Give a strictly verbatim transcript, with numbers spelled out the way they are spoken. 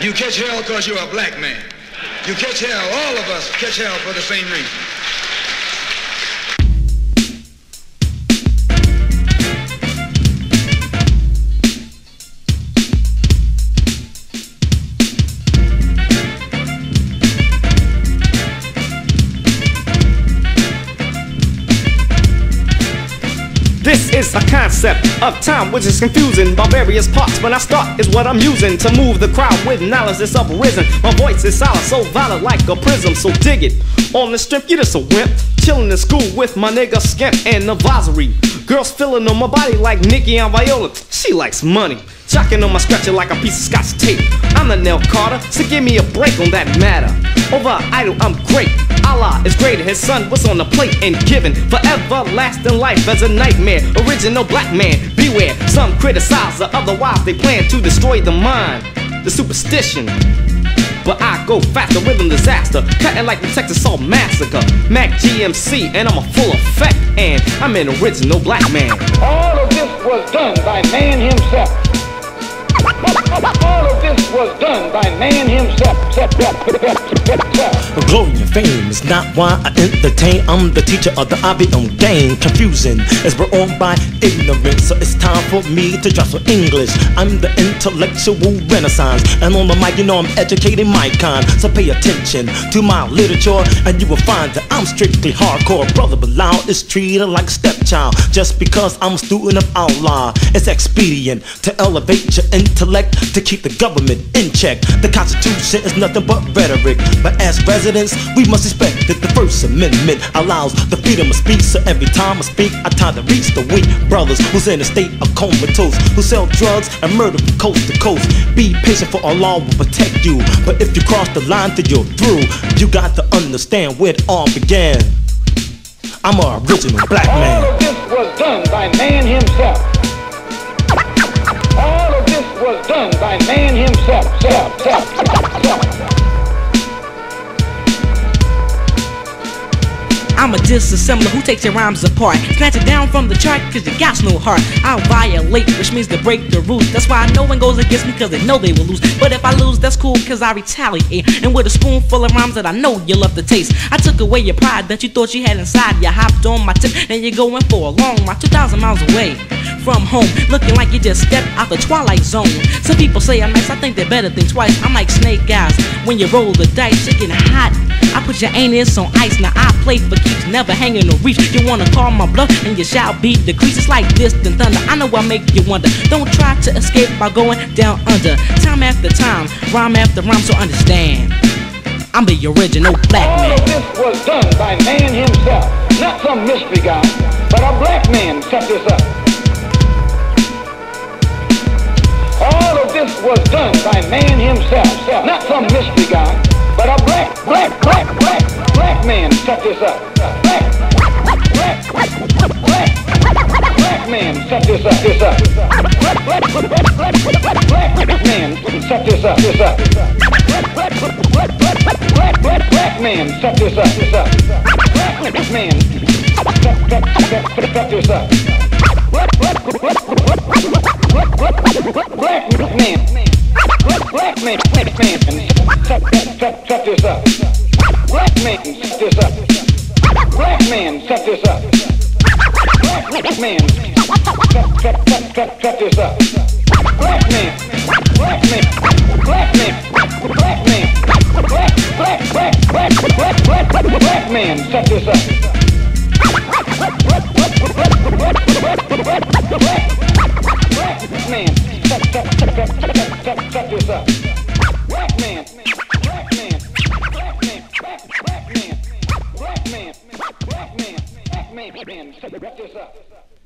You catch hell because you're a black man. You catch hell, all of us catch hell for the same reason. This is a concept of time which is confusing by various parts. When I start is what I'm using to move the crowd with knowledge that's uprisen. My voice is solid, so valid like a prism, so dig it. On the strip, you just a wimp. Chillin' in school with my nigga Skimp and Navazari. Girls feeling on my body like Nikki and Viola. She likes money. Jocking on my stretcher like a piece of scotch tape. I'm the Nell Carter, so give me a break on that matter. Over idol, I'm great. Allah is greater, his son was on the plate and given forever lasting life as a nightmare. Original black man, beware. Some criticize her, otherwise they plan to destroy the mind. The superstition. But I go faster, rhythm disaster. Cutting like the Texas Salt Massacre. Mac G M C, and I'm a full effect. And I'm an original black man. All of this was done by man himself. All of this was done by man himself. Glory and fame is not why I entertain. I'm the teacher of the I B M game. Confusing as we're on by ignorance, so it's time for me to drop some English. I'm the intellectual renaissance, and on the mic you know I'm educating my kind. So pay attention to my literature, and you will find that I'm strictly hardcore. Brother Bilal is treated like a stepchild just because I'm a student of Allah. It's expedient to elevate your intellect, to keep the government in check. The Constitution is nothing but rhetoric, but as residents we must respect that the First Amendment allows the freedom of speech. So every time I speak I try to reach the weak brothers who's in a state of comatose, who sell drugs and murder from coast to coast. Be patient, for Allah will protect you, but if you cross the line till you're through, you got to understand where it all began. I'm an original black man. All of this was done by man himself. All of this was done by man himself. Self, self, self. I'm a disassembler who takes your rhymes apart. Snatch it down from the chart cause you got no heart. I'll violate, which means to break the rules. That's why no one goes against me cause they know they will lose. But if I lose, that's cool cause I retaliate. And with a spoonful of rhymes that I know you love to taste, I took away your pride that you thought you had inside. You hopped on my tip and you're going for a long ride two thousand miles away from home, looking like you just stepped out the twilight zone. Some people say I'm nice, I think they better think twice. I'm like snake eyes, when you roll the dice, you're getting hot. I put your anus on ice, now I play for keeps, never hanging no reach. You wanna call my bluff, and you shall be decreased. It's like distant thunder, I know I make you wonder. Don't try to escape by going down under. Time after time, rhyme after rhyme, so understand, I'm the original black man. All of this was done by man himself, not some mystery guy, but a black man set this up. All of this was done by man himself, not some mystery guy, but a black, black, black, black, black man set this up. Black, black, black, black man set this up, this up. Black, black, black, black, black man set this up, this up. Black, black, black, black, black, black, black man set this up, this up. Black man set, set, set, set this up. Black, black, black, black, black, black, black man, black, black man, black man, set, set, set this up. Black man, set this up. Black man, set this up. Black man, set, set, set, set, set this up. Black man, black man, black man, black man, black, black, black, black, black, black, black, black man, set this up. Black man, set, set, set, set, set, set this up. Black man, black man, black man, black, black man, black man, black man, black man, black man, set this up.